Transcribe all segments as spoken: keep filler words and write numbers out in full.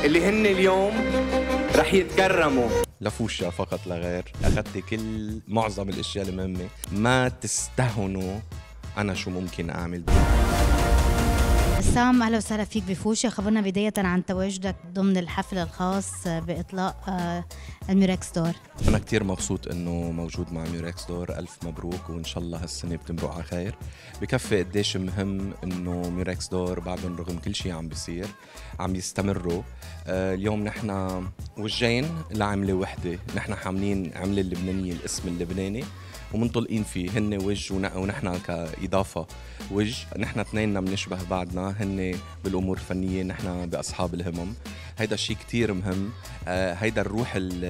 اللي هن اليوم رح يتكرموا. لفوشة فقط لا غير. أخذت كل معظم الأشياء المهمة. ما تستهونوا أنا شو ممكن أعمل. بسام، أهلا وسهلا فيك بفوشة. خبرنا بداية عن تواجدك ضمن الحفل الخاص بإطلاق الميوركس دور. أنا كتير مبسوط إنه موجود مع ميوركس دور. ألف مبروك وإن شاء الله هالسنة بتمرق على خير. بكفي قديش مهم إنه ميوركس دور بعدهم رغم كل شيء عم بيصير عم يستمروا. آه اليوم نحن وجين لعملة وحدة، نحن حاملين عملة اللبنانية الاسم اللبناني ومنطلقين فيه. هن وجه ونحن كإضافة وجه. نحن اثنيننا بنشبه بعضنا، هن بالأمور الفنية نحن بأصحاب الهمم. هيدا شيء كتير مهم. آه هيدا الروح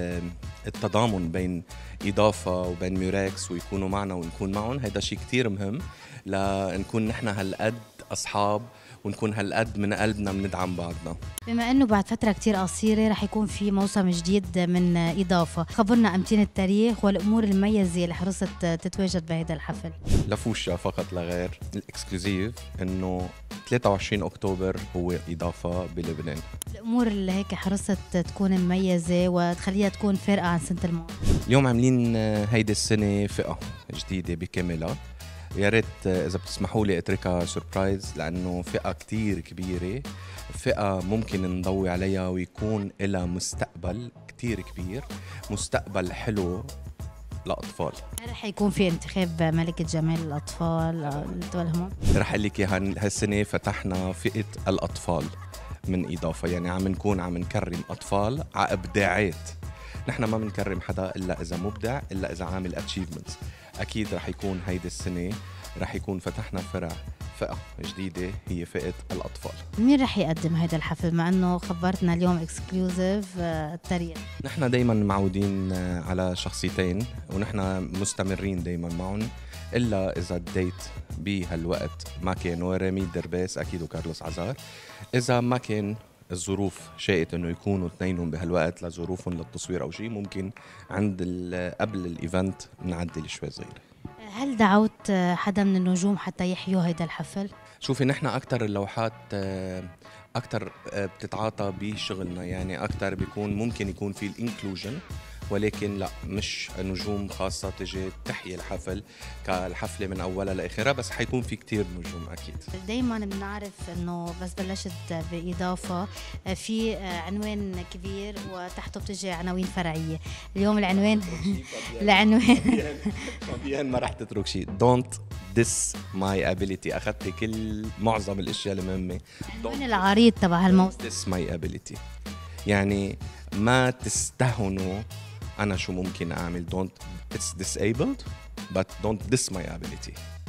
التضامن بين إضافة وبين ميوركس ويكونوا معنا ونكون معهم، هيدا شيء كتير مهم لنكون نحن هالقد أصحاب ونكون هالقد من قلبنا بندعم بعضنا. بما انه بعد فتره كتير قصيره رح يكون في موسم جديد من اضافه، خبرنا امتين التاريخ والامور المميزه اللي حرصت تتواجد بهذا الحفل. لفوشة فقط لا غير. الاكسكلوزيف انه ثلاثة وعشرين أكتوبر هو اضافه بلبنان. الامور اللي هيك حرصت تكون مميزه وتخليها تكون فارقه عن سنه الماضي. اليوم عاملين هيدي السنه فئه جديده بكاملها. يا ريت اذا بتسمحوا لي اتركها سربرايز لانه فئه كتير كبيره، فئه ممكن نضوي عليها ويكون لها مستقبل كتير كبير، مستقبل حلو للاطفال. رح يكون في انتخاب ملكة جمال الاطفال لتولهم. رح اقول لك اياها، هالسنه فتحنا فئه الاطفال من اضافه، يعني عم نكون عم نكرم اطفال على ابداعات. نحن ما بنكرم حدا الا اذا مبدع، الا اذا عامل اتشيفمنتس. اكيد رح يكون هيدي السنه رح يكون فتحنا فرع فئه جديده هي فئه الاطفال. مين رح يقدم هيدا الحفل مع انه خبرتنا اليوم اكسكلوزيف التاريخ؟ نحن دائما معودين على شخصيتين ونحن مستمرين دائما معهم، الا اذا الديت بهالوقت ما كان ورامي درباس اكيد وكارلوس عزار. اذا ما كان الظروف شاءت انه يكونوا اثنينهم بهالوقت لظروفهم للتصوير او شيء، ممكن عند قبل الايفنت نعدل شوي صغيره. هل دعوت حدا من النجوم حتى يحيوا هيدا الحفل؟ شوفي نحن اكثر اللوحات اكثر بتتعاطى بشغلنا، يعني اكثر بيكون ممكن يكون في الانكلوجن، ولكن لا مش نجوم خاصة تجي تحيي الحفل كالحفلة من أولها لآخرها، بس حيكون في كتير نجوم أكيد. دايما بنعرف أنه بس بلشت بإضافة في عنوان كبير وتحته بتجي عناوين فرعية. اليوم العنوان العنوان فبيان ما رح تترك شيء. Don't diss my ability. أخذت كل معظم الأشياء المهمة. العنوان العريض تبع هالموسم diss my ability، يعني ما تستهونوا أنا شو ممكن أعمل. Don't it's disabled but don't diss my ability.